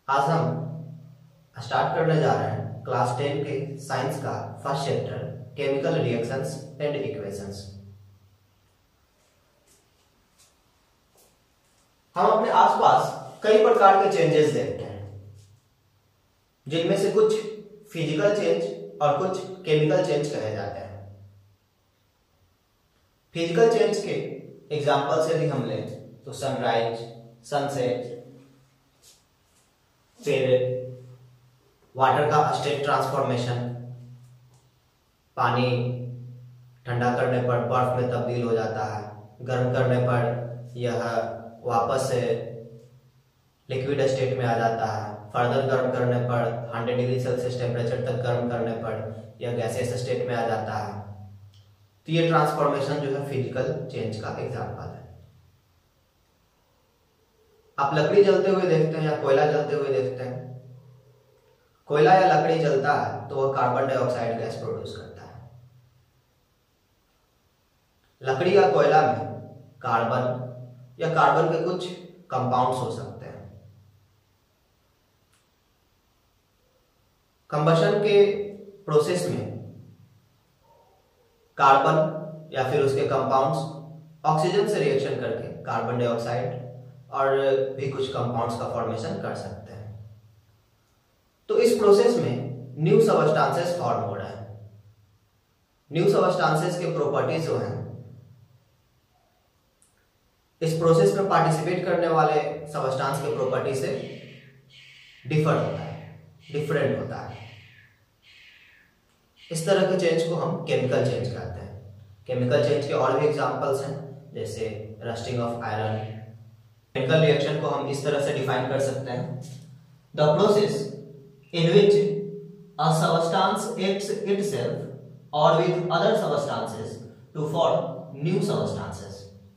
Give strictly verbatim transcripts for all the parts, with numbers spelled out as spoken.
आज हम स्टार्ट करने जा रहे हैं क्लास टेन के साइंस का first chapter chemical reactions and equations. हम अपने आसपास कई प्रकार के चेंजेस देखते हैं, जिनमें से कुछ फिजिकल चेंज और कुछ केमिकल चेंज कहे जाते हैं। फिजिकल चेंज के एग्जाम्पल से भी हम लें तो सनराइज, सनसेट, फिर वाटर का स्टेट ट्रांसफॉर्मेशन, पानी ठंडा करने पर बर्फ में तब्दील हो जाता है, गर्म करने पर यह वापस से लिक्विड स्टेट में आ जाता है, फर्दर गर्म करने पर हंड्रेड डिग्री सेल्सियस टेम्परेचर तक गर्म करने पर यह गैसियस स्टेट में आ जाता है। तो ये ट्रांसफॉर्मेशन जो है फिजिकल चेंज का एग्जाम्पल है। आप लकड़ी जलते हुए देखते हैं या कोयला जलते हुए देखते हैं। कोयला या लकड़ी जलता है तो वह कार्बन डाइऑक्साइड गैस प्रोड्यूस करता है। लकड़ी या कोयला में कार्बन या कार्बन के कुछ कंपाउंड्स हो सकते हैं। कंबशन के प्रोसेस में कार्बन या फिर उसके कंपाउंड्स ऑक्सीजन से रिएक्शन करके कार्बन डाइऑक्साइड और भी कुछ कंपाउंड्स का फॉर्मेशन कर सकते हैं। तो इस प्रोसेस में न्यू सबस्टांसेस फॉर्म हो रहे हैं। न्यू सबस्टांसेस के प्रॉपर्टीज जो हैं, इस प्रोसेस में पार्टिसिपेट करने वाले सबस्टांस के प्रॉपर्टी से डिफर होता है, डिफरेंट होता है। इस तरह के चेंज को हम केमिकल चेंज कहते हैं। केमिकल चेंज के और भी एग्जांपल्स हैं, जैसे rusting of iron. Chemical reaction को हम इस तरह से डिफाइन कर सकते हैं: the process in which a substance acts itself or with other substances to form new substances.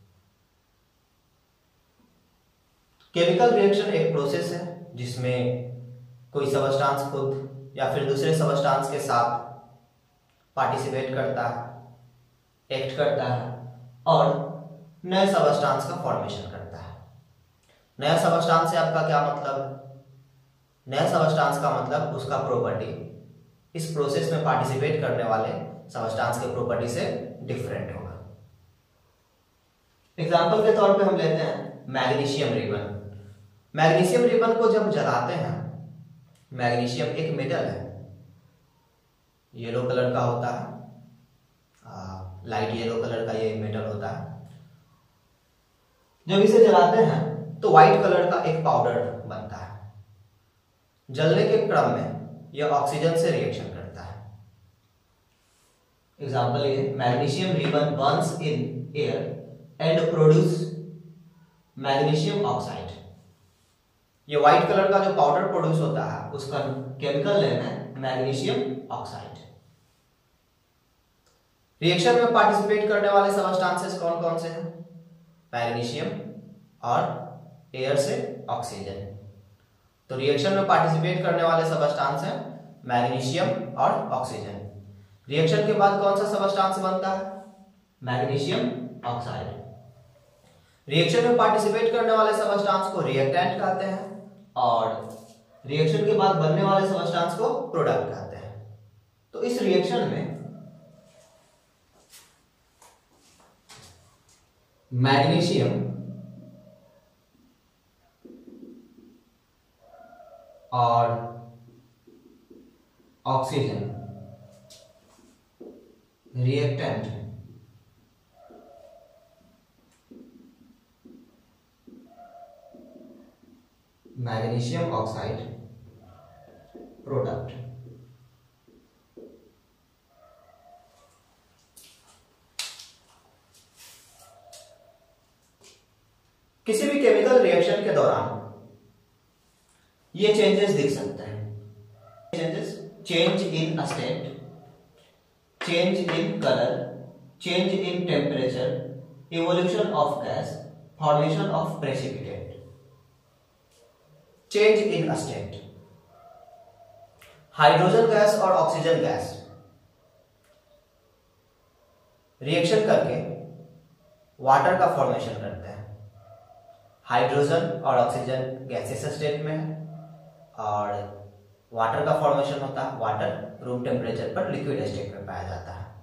Chemical reaction एक प्रोसेस है जिसमें कोई सबस्टांस खुद या फिर दूसरे सबस्टांस के साथ पार्टिसिपेट करता है, एक्ट करता है और नए सबस्टांस का फॉर्मेशन करता है। नया सबस्टांस से आपका क्या मतलब? नया सबस्टांस का मतलब उसका प्रॉपर्टी इस प्रोसेस में पार्टिसिपेट करने वाले सबस्टांस के प्रॉपर्टी से डिफरेंट होगा। एग्जांपल के तौर पे हम लेते हैं मैग्नीशियम रिबन। मैग्नीशियम रिबन को जब जलाते हैं, मैग्नीशियम एक मेटल है, येलो कलर का होता है, लाइट येलो कलर का ये मेटल होता है। जब इसे जलाते हैं तो व्हाइट कलर का एक पाउडर बनता है। जलने के क्रम में यह ऑक्सीजन से रिएक्शन करता है। एग्जांपल ये magnesium ribbon burns in air and produce magnesium oxide. ये व्हाइट कलर का जो पाउडर प्रोड्यूस होता है उसका केमिकल नेम है मैग्नीशियम ऑक्साइड। रिएक्शन में पार्टिसिपेट करने वाले सबस्टांसेस कौन कौन से हैं? मैग्नीशियम और एयर से ऑक्सीजन। तो रिएक्शन में पार्टिसिपेट करने वाले सबस्टांस हैं मैग्नीशियम और ऑक्सीजन। रिएक्शन के बाद कौन सा सबस्टांस बनता है? Magnesium oxide. रिएक्शन में पार्टिसिपेट करने वाले सबस्टांस को रिएक्टेंट कहते हैं और रिएक्शन के बाद बनने वाले सबस्टांस को प्रोडक्ट कहते हैं। तो इस रिएक्शन में मैग्नीशियम और oxygen reactant magnesium oxide product. किसी भी केमिकल रिएक्शन के दौरान ये चेंजेस दिख सकते हैं। Changes: change in state, change in colour, change in temperature, evolution of gas, formation of precipitate. Change in state: hydrogen gas और ऑक्सीजन गैस रिएक्शन करके वाटर का फॉर्मेशन करते हैं। हाइड्रोजन और ऑक्सीजन गैसियस स्टेट में है, और वाटर का फॉर्मेशन होता है। वाटर रूम टेम्परेचर पर लिक्विड स्टेट में पाया जाता है।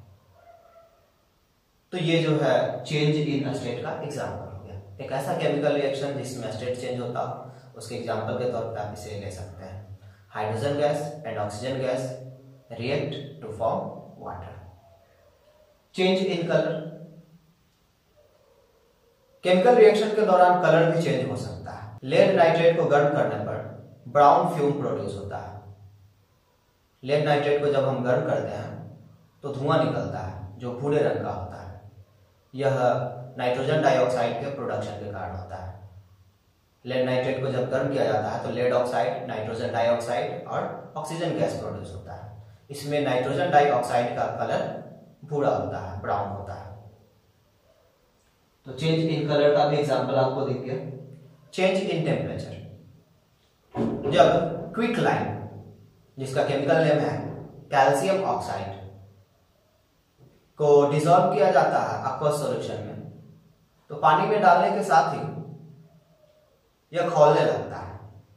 तो ये जो है चेंज इन स्टेट का एग्जाम्पल हो गया। एक ऐसा केमिकल रिएक्शन जिसमें स्टेट चेंज होता हो, उसके एग्जाम्पल के तौर पर आप इसे ले सकते हैं। Hydrogen gas and oxygen gas react to form water. Change in colour, chemical reaction के दौरान कलर भी चेंज हो सकता है। लेड नाइट्रेट को गर्म करने पर ब्राउन फ्यूम प्रोड्यूस होता है। लेड नाइट्रेट को जब हम गर्म करते हैं तो धुआं निकलता है जो भूरे रंग का होता है। यह नाइट्रोजन डाइऑक्साइड के प्रोडक्शन के कारण होता है। लेड नाइट्रेट को जब गर्म किया जाता है तो लेड ऑक्साइड, नाइट्रोजन डाइऑक्साइड और ऑक्सीजन गैस प्रोड्यूस होता है। इसमें नाइट्रोजन डाइऑक्साइड का कलर भूरा होता है, ब्राउन होता है। तो चेंज इन कलर का भी एग्जांपल आपको दिख गया। चेंज इन टेम्परेचर, जब क्विकलाइन जिसका केमिकल नेम है कैल्शियम ऑक्साइड को डिसॉल्व किया जाता है aqueous सॉल्यूशन में, तो पानी में डालने के साथ ही यह खौलने लगता है।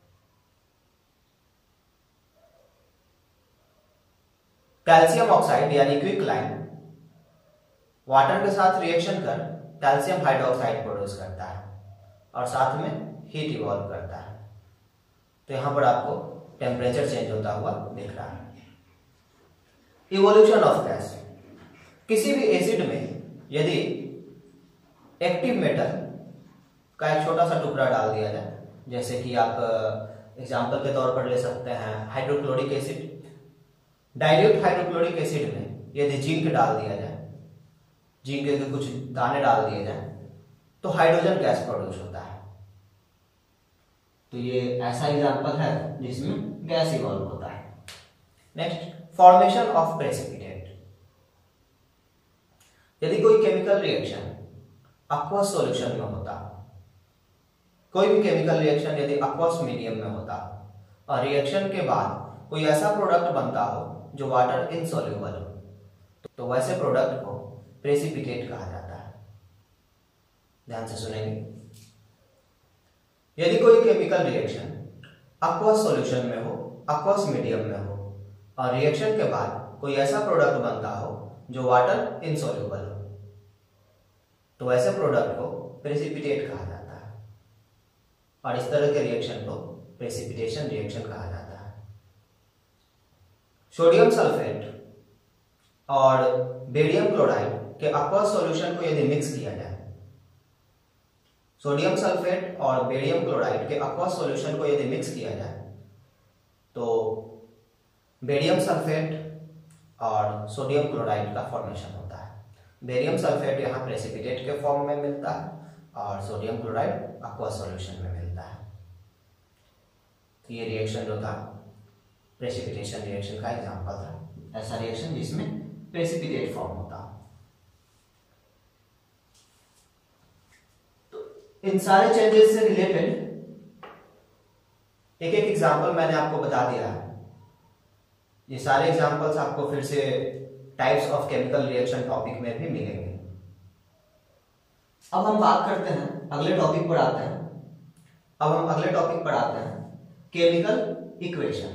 कैल्शियम ऑक्साइड यानी क्विकलाइन वाटर के साथ रिएक्शन कर कैल्शियम हाइड्रोक्साइड प्रोड्यूस करता है और साथ में हीट इवॉल्व करता है। तो यहां पर आपको टेम्परेचर चेंज होता हुआ दिख रहा है। इवोल्यूशन ऑफ गैस, किसी भी एसिड में यदि एक्टिव मेटल का एक छोटा सा टुकड़ा डाल दिया जाए, जैसे कि आप एग्जांपल के तौर पर ले सकते हैं hydrochloric acid. Dilute hydrochloric acid में यदि जिंक डाल दिया जाए, जिंक के कुछ दाने डाल दिए जाए, तो हाइड्रोजन गैस प्रोड्यूस होता है। तो ये ऐसा एग्जांपल है जिसमें गैस इवॉल्व होता है। Next, formation of precipitate. यदि कोई केमिकल रिएक्शन aqueous सॉल्यूशन में होता, कोई भी केमिकल रिएक्शन यदि aqueous मीडियम में होता और रिएक्शन के बाद कोई ऐसा प्रोडक्ट बनता हो जो वाटर इनसॉल्युबल हो, तो वैसे प्रोडक्ट को प्रेसिपिटेट कहा जाता है। ध्यान से सुनेंगे। यदि कोई केमिकल रिएक्शन aqueous सॉल्यूशन में हो, aqueous मीडियम में हो और रिएक्शन के बाद कोई ऐसा प्रोडक्ट बनता हो जो वाटर इनसॉल्युबल हो, तो ऐसे प्रोडक्ट को प्रेसिपिटेट कहा जाता है और इस तरह के रिएक्शन को प्रेसिपिटेशन रिएक्शन कहा जाता है। सोडियम सल्फेट और बेरियम क्लोराइड के aqueous सॉल्यूशन को यदि मिक्स किया जाए, सोडियम सल्फेट और बेरियम क्लोराइड के aqueous सॉल्यूशन को यदि मिक्स किया जाए, तो बेरियम सल्फेट और सोडियम क्लोराइड का फॉर्मेशन होता है। बेरियम सल्फेट यहाँ प्रेसिपिटेट के फॉर्म में मिलता है और सोडियम क्लोराइड aqueous सॉल्यूशन में मिलता है। तो ये रिएक्शन जो था प्रेसिपिटेशन रिएक्शन का एग्जांपल था, ऐसा रिएक्शन जिसमें प्रेसिपिटेट फॉर्म होता। तो इन सारे चेंजेस से रिलेटेड एक एक एग्जांपल मैंने आपको बता दिया है। ये सारे एग्जांपल्स आपको फिर से types of chemical reaction topic में भी मिलेंगे। अब हम बात करते हैं, अगले टॉपिक पर आते हैं। अब हम अगले टॉपिक पर आते हैं, chemical equation.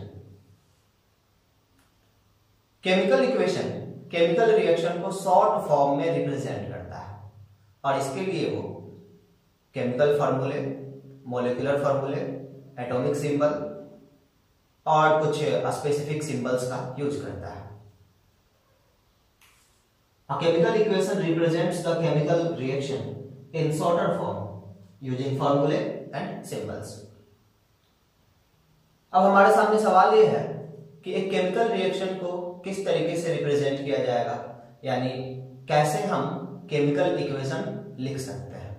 Chemical equation chemical reaction को शॉर्ट फॉर्म में रिप्रेजेंट करता है और इसके लिए वो केमिकल फॉर्मूले, मॉलिक्यूलर फॉर्मूले, एटॉमिक सिंबल और कुछ स्पेसिफिक सिंबल्स का यूज करता है। A chemical equation represents the chemical reaction in shorter form using formulae and symbols. अब हमारे सामने सवाल ये है कि एक केमिकल रिएक्शन को किस तरीके से रिप्रेजेंट किया जाएगा, यानी कैसे हम केमिकल इक्वेशन लिख सकते हैं।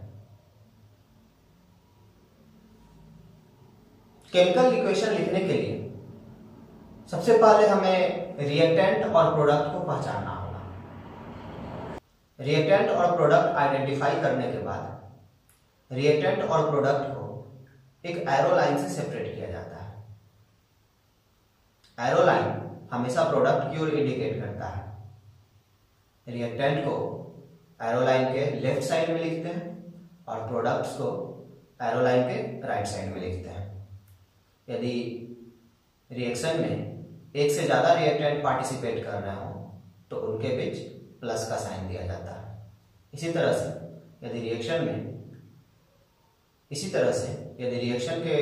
केमिकल इक्वेशन लिखने के लिए सबसे पहले हमें रिएक्टेंट और प्रोडक्ट को पहचानना होगा। रिएक्टेंट और प्रोडक्ट आइडेंटिफाई करने के बाद रिएक्टेंट और प्रोडक्ट को एक एरो लाइन से सेपरेट किया जाता है। एरो लाइन हमेशा प्रोडक्ट की ओर इंडिकेट करता है। रिएक्टेंट को एरो लाइन के लेफ्ट साइड में लिखते हैं और प्रोडक्ट्स को एरो लाइन के राइट साइड में लिखते हैं। यदि रिएक्शन में एक से ज्यादा रिएक्टेंट पार्टिसिपेट कर रहे हो तो उनके बीच प्लस का साइन दिया जाता है। इसी तरह से यदि रिएक्शन में इसी तरह से यदि रिएक्शन के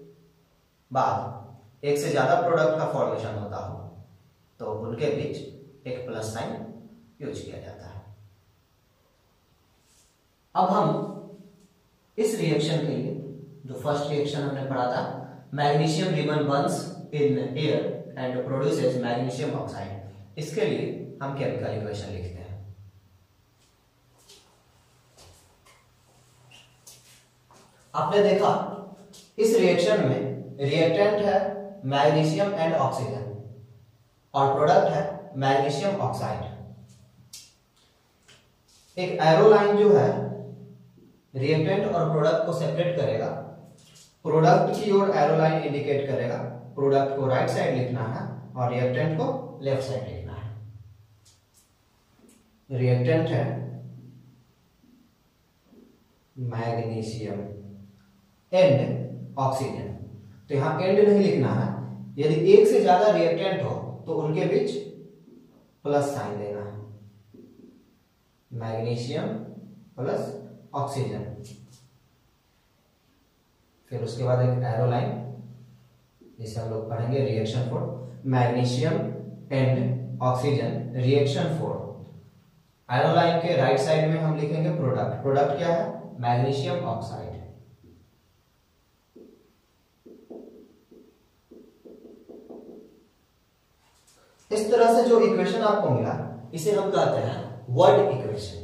बाद एक से ज्यादा प्रोडक्ट का फॉर्मेशन होता हो तो उनके बीच एक प्लस साइन यूज किया जाता है। अब हम इस रिएक्शन के लिए जो फर्स्ट रिएक्शन हमने पढ़ा था, magnesium ribbon burns in air and produces magnesium oxide, इसके लिए हम केमिकल इक्वेशन लिखते हैं। आपने देखा इस रिएक्शन में रिएक्टेंट है मैग्नीशियम एंड ऑक्सीजन और प्रोडक्ट है मैग्नीशियम ऑक्साइड। एक एरो लाइन जो है रिएक्टेंट और प्रोडक्ट को सेपरेट करेगा, प्रोडक्ट की ओर एरो लाइन इंडिकेट करेगा, प्रोडक्ट को राइट साइड लिखना है और रिएक्टेंट को लेफ्ट साइड लिखना है। रिएक्टेंट है मैग्नीशियम एंड ऑक्सीजन, तो यहां एंड नहीं लिखना है। यदि एक से ज्यादा रिएक्टेंट हो तो उनके बीच प्लस साइन देना है, मैग्नीशियम प्लस ऑक्सीजन। फिर उसके बाद एक एरो लाइन जिसे हम लोग पढ़ेंगे reaction for magnesium and oxygen reaction for. Arrow line के राइट साइड में हम लिखेंगे प्रोडक्ट। प्रोडक्ट क्या है? Magnesium oxide. इस तरह से जो इक्वेशन आपको मिला इसे हम कहते हैं वर्ड इक्वेशन।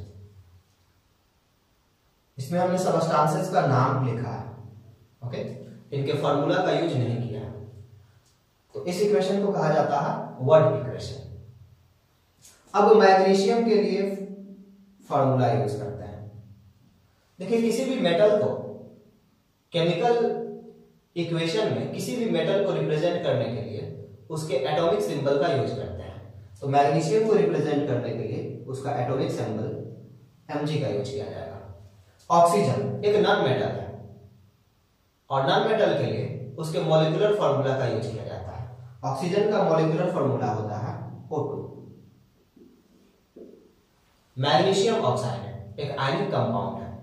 इसमें हमने सबस्टांसेस का नाम लिखा है, ओके, इनके फॉर्मूला का यूज नहीं किया है, तो इस इक्वेशन को कहा जाता है वर्ड इक्वेशन। अब मैग्नीशियम के लिए फॉर्मूला यूज करते हैं। देखिए, किसी भी मेटल को केमिकल इक्वेशन में किसी भी मेटल को रिप्रेजेंट करने के लिए उसके एटॉमिक सिंबल का यूज करते हैं। तो मैग्नीशियम को रिप्रेजेंट करने के लिए उसका एटॉमिक सिंबल Mg का यूज किया जाएगा। ऑक्सीजन एक नॉन मेटल है और नॉन मेटल के लिए उसके मॉलिक्यूलर फार्मूला का यूज किया जाता है। ऑक्सीजन का मॉलिक्यूलर फार्मूला होता है O टू। मैग्नीशियम ऑक्साइड एक आयनिक कंपाउंड है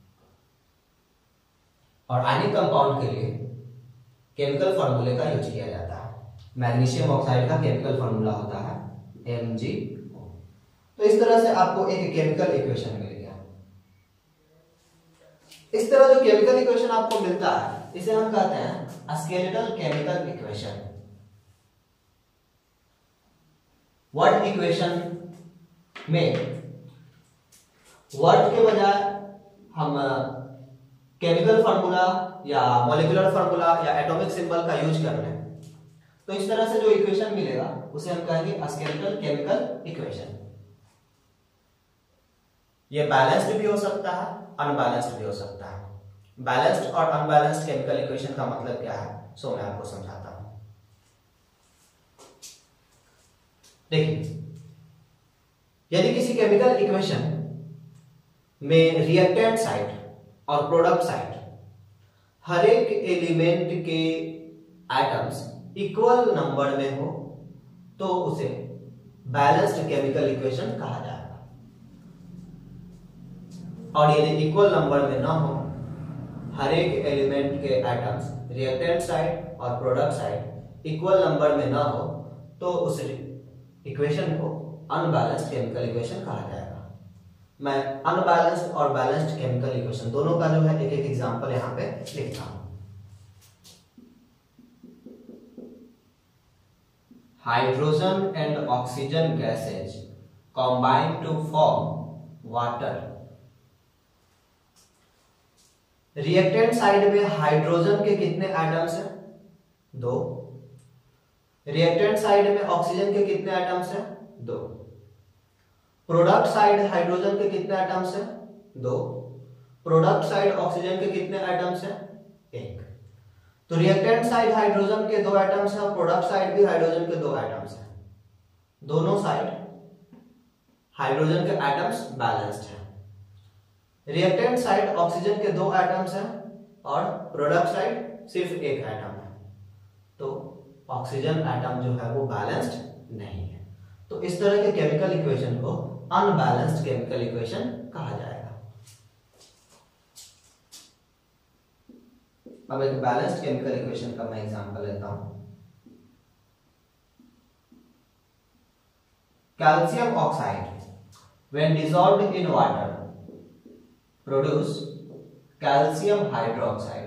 और आयनिक कंपाउंड के लिए केमिकल फार्मूले का यूज किया जाता है। मैग्नीशियम ऑक्साइड का केमिकल फार्मूला होता है एम जी ओ। तो इस तरह से आपको एक केमिकल इक्वेशन मिल गया। इस तरह जो केमिकल इक्वेशन आपको मिलता है इसे हम कहते हैं skeletal chemical equation. Word equation में वर्ड के बजाय हम केमिकल फार्मूला या मॉलिक्यूलर फार्मूला या एटॉमिक सिंबल का यूज कर रहे हैं, तो इस तरह से जो इक्वेशन मिलेगा उसे हम कहेंगे स्केलेटल केमिकल इक्वेशन। ये बैलेंस्ड भी हो सकता है, अनबैलेंस्ड भी हो सकता है। बैलेंस्ड और अनबैलेंस्ड केमिकल इक्वेशन का मतलब क्या है सो मैं आपको समझाता हूं। देखिए, यदि किसी केमिकल इक्वेशन में रिएक्टेंट साइड और प्रोडक्ट साइड हर एक एलिमेंट के एटम्स इक्वल नंबर में हो तो उसे बैलेंस्ड केमिकल इक्वेशन कहा जाएगा। और यदि इक्वल नंबर में ना हो हर एक एलिमेंट के एटम्स रिएक्टेंट साइड और प्रोडक्ट साइड इक्वल नंबर में ना हो तो उस इक्वेशन को अनबैलेंस्ड केमिकल इक्वेशन कहा जाएगा। मैं अनबैलेंस्ड और बैलेंस्ड केमिकल इक्वेशन दोनों का जो है एक एक एग्जांपल यहां पे लिखता हूं। Hydrogen and oxygen gases combine to form water। Reactant side में हाइड्रोजन के कितने एटम्स हैं? दो। रिएक्टेंट साइड में ऑक्सीजन के कितने एटम्स हैं? दो। प्रोडक्ट साइड हाइड्रोजन के कितने एटम्स हैं? दो। प्रोडक्ट साइड ऑक्सीजन के कितने एटम्स हैं? एक। तो रिएक्टेंट साइड हाइड्रोजन के दो एटम्स हैं और प्रोडक्ट साइड भी हाइड्रोजन के दो एटम्स हैं। दोनों साइड हाइड्रोजन के एटम्स बैलेंस्ड हैं। रिएक्टेंट साइड ऑक्सीजन के दो एटम्स हैं और प्रोडक्ट साइड सिर्फ एक एटम है। तो ऑक्सीजन एटम जो है वो बैलेंस्ड नहीं है। तो इस तरह के केमिकल इक्वेशन को अनबैलेंस्ड केमिकल इक्वेशन कहा जाएगा। अब एक बैलेंस्ड केमिकल इक्वेशन का मैं एग्जांपल लेता हूं। Calcium oxide when dissolved in water produce calcium hydroxide।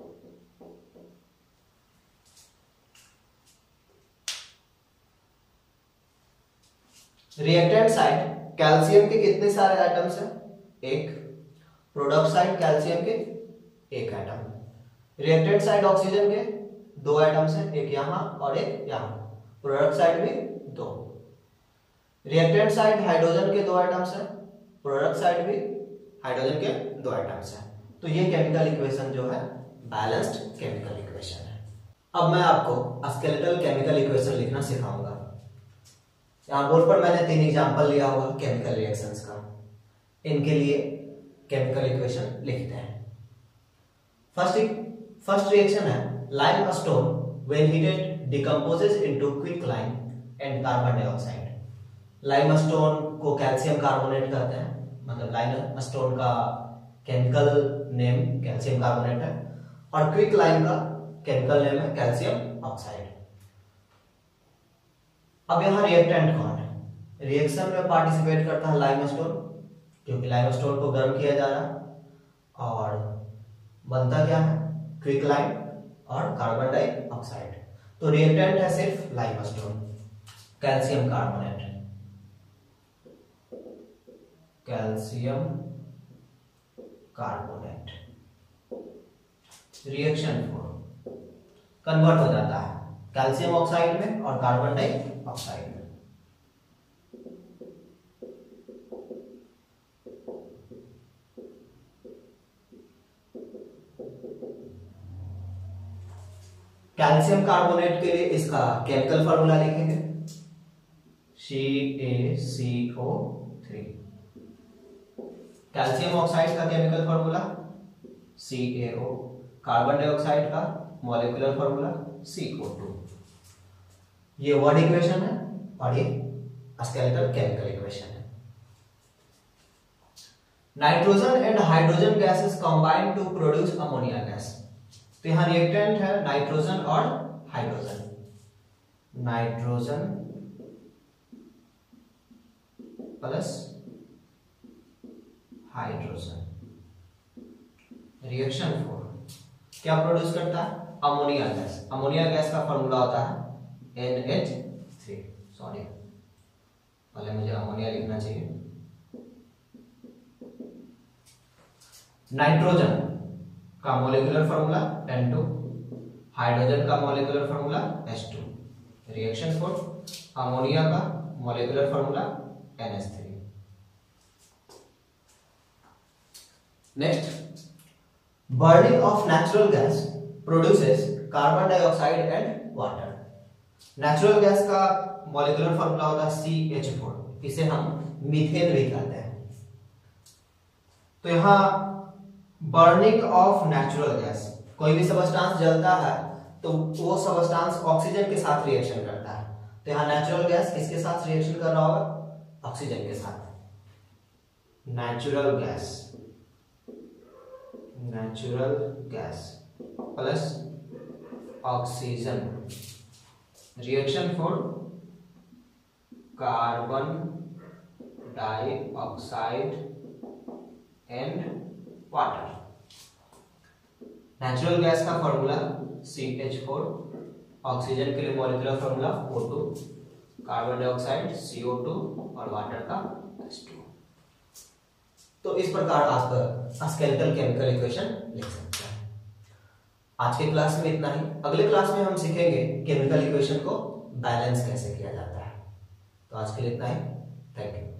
Reactant side calcium के कितने सारे एटम्स हैं? एक। प्रोडक्ट साइड कैल्शियम के एक एटम। रिएक्टेंट साइड ऑक्सीजन के दो एटम्स हैं, एक यहां और एक यहां। प्रोडक्ट साइड भी दो। रिएक्टेंट साइड हाइड्रोजन के दो एटम्स हैं, प्रोडक्ट साइड भी हाइड्रोजन के दो एटम्स हैं। तो ये केमिकल इक्वेशन जो है बैलेंस्ड केमिकल इक्वेशन है। अब मैं आपको स्केलेटल केमिकल इक्वेशन लिखना सिखाऊंगा। यहां बोर्ड पर मैंने तीन एग्जांपल लिया हुआ केमिकल रिएक्शंस का, इनके लिए केमिकल इक्वेशन लिखते हैं। फर्स्ट फर्स्ट रिएक्शन है limestone when heated decomposes into quicklime and carbon dioxide. Limestone को कैल्शियम कार्बोनेट कहते हैं, मतलब लाइम स्टोन का केमिकल नेम कैल्शियम कार्बोनेट है और क्विकलाइन का केमिकल नेम है कैल्शियम ऑक्साइड। अब यहां रिएक्टेंट कौन है? रिएक्शन में पार्टिसिपेट करता है लाइमस्टोन, क्योंकि लाइमस्टोन को गर्म किया जा रहा है और बनता क्या है? क्विकलाइन और कार्बन डाइऑक्साइड। तो रिएक्टेंट है सिर्फ limestone, calcium carbonate, calcium carbonate. Reaction for convert हो जाता है कैल्शियम ऑक्साइड में और कार्बन डाइऑक्साइड में। कैल्शियम कार्बोनेट के लिए इसका केमिकल फॉर्मूला लिखेंगे C A C O three. Calcium oxide का chemical formula C A O. Carbon dioxide का molecular formula C O two. ये वर्ड इक्वेशन है और ये स्केलेटल केमिकल इक्वेशन है। Nitrogen and hydrogen gases combine to produce ammonia gas. तो यहां reactant है नाइट्रोजन और hydrogen. Nitrogen plus hydrogen. Reaction for क्या प्रोड्यूस करता है? Ammonia gas. अमोनिया गैस का फॉर्मूला होता है एन एच थ्री। सॉरी, पहले मुझे अमोनिया लिखना चाहिए। नाइट्रोजन का molecular formula N two, hydrogen का molecular formula H two. Reaction for ammonia का molecular formula N H three. Next, burning of natural gas produces carbon dioxide and water. Natural gas का molecular formula होता है सी H four, इसे हम methane भी कहते हैं। तो यहां बर्निंग ऑफ नेचुरल गैस, कोई भी सबस्टांस जलता है तो वो सबस्टांस ऑक्सीजन के साथ रिएक्शन करता है। तो यहां नेचुरल गैस किसके साथ रिएक्शन कर रहा होगा? ऑक्सीजन के साथ। Natural gas natural gas plus oxygen. Reaction for carbon dioxide and water. Natural gas का formula C H four, oxygen के लिए molecular formula O two, carbon dioxide C O two और वाटर का एच टू। तो इस प्रकार आप skeletal chemical equation लिख सकते हैं। आज के क्लास में इतना ही। अगले क्लास में हम सीखेंगे केमिकल इक्वेशन को बैलेंस कैसे किया जाता है। तो आज के लिए इतना ही। Thank you.